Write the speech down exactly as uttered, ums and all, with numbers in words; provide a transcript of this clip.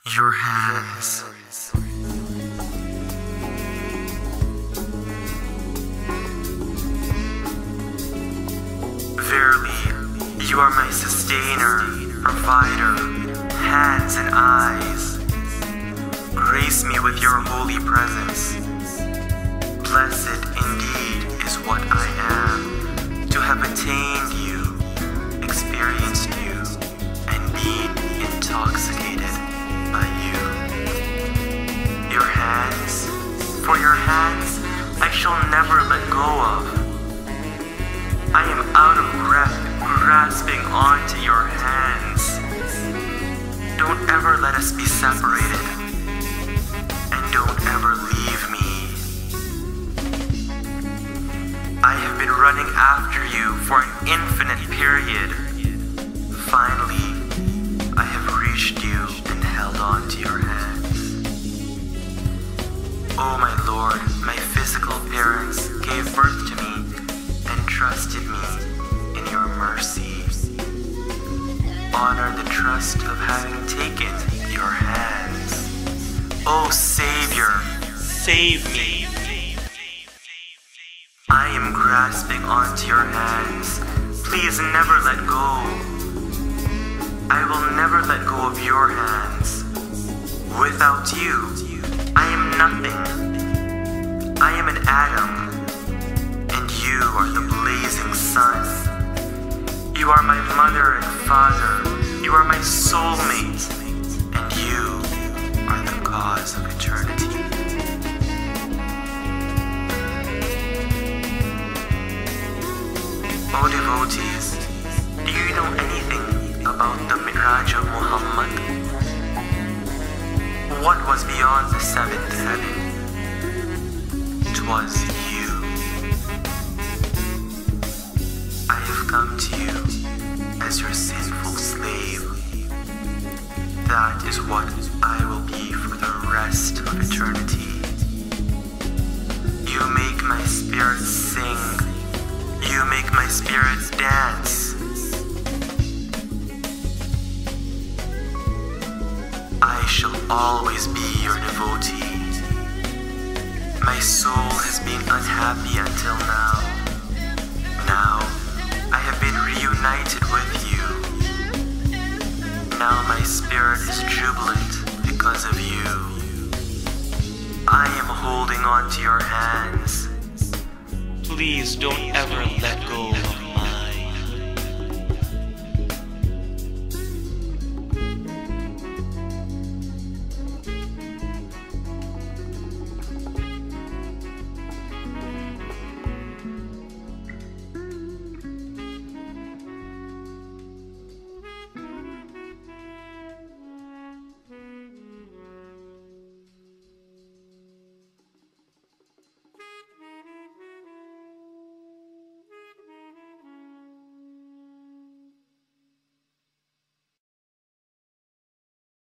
Your hands. Verily, you are my sustainer, provider, hands and eyes. Grace me with your holy presence. Blessed indeed is what I am, to have attained you, experienced you, and been intoxicated by you. Your hands, for your hands I shall never let go of. I am out of breath, grasping onto your hands. Don't ever let us be separated, and don't ever leave me. I have been running after you for an infinite period. Finally, I have reached you and held on to your hands. Oh my Lord, my physical parents gave birth to me and trusted me in your mercy. Honor the trust of having taken your hands. Oh Savior, save me. I am grasping onto your hands. Please never let go. I will never let go of your hands. Without you, I am nothing. I am an atom, and you are the blazing sun. You are my mother and father. You are my soulmate, and you are the cause of eternity. O devotees, do you know anything about the Mi'raj of Muhammad? What was beyond the seventh heaven? 'Twas you. I have come to you as your sinful slave. That is what I will be for the rest of eternity. You make my spirit sing. You make my spirit dance. I shall always be your devotee. My soul has been unhappy until now. Now, I have been reunited with you. Now my spirit is jubilant because of you. I am holding on to your hands. Please don't ever let go.